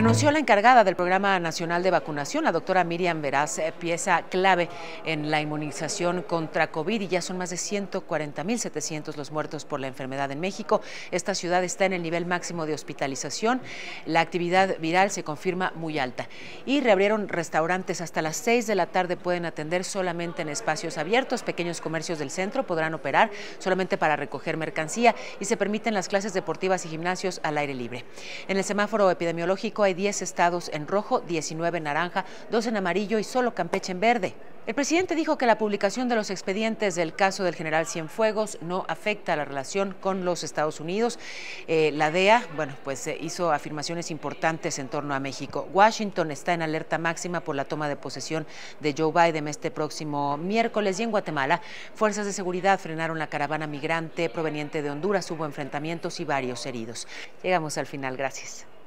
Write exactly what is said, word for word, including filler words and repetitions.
Renunció la encargada del Programa Nacional de Vacunación, la doctora Miriam Veraz, pieza clave en la inmunización contra COVID, y ya son más de ciento cuarenta mil setecientos los muertos por la enfermedad en México. Esta ciudad está en el nivel máximo de hospitalización. La actividad viral se confirma muy alta. Y reabrieron restaurantes hasta las seis de la tarde, pueden atender solamente en espacios abiertos. Pequeños comercios del centro podrán operar solamente para recoger mercancía y se permiten las clases deportivas y gimnasios al aire libre. En el semáforo epidemiológico hay diez estados en rojo, diecinueve en naranja, dos en amarillo y solo Campeche en verde. El presidente dijo que la publicación de los expedientes del caso del general Cienfuegos no afecta a la relación con los Estados Unidos. Eh, la D E A, bueno, pues eh, hizo afirmaciones importantes en torno a México. Washington está en alerta máxima por la toma de posesión de Joe Biden este próximo miércoles, y en Guatemala, fuerzas de seguridad frenaron la caravana migrante proveniente de Honduras. Hubo enfrentamientos y varios heridos. Llegamos al final. Gracias.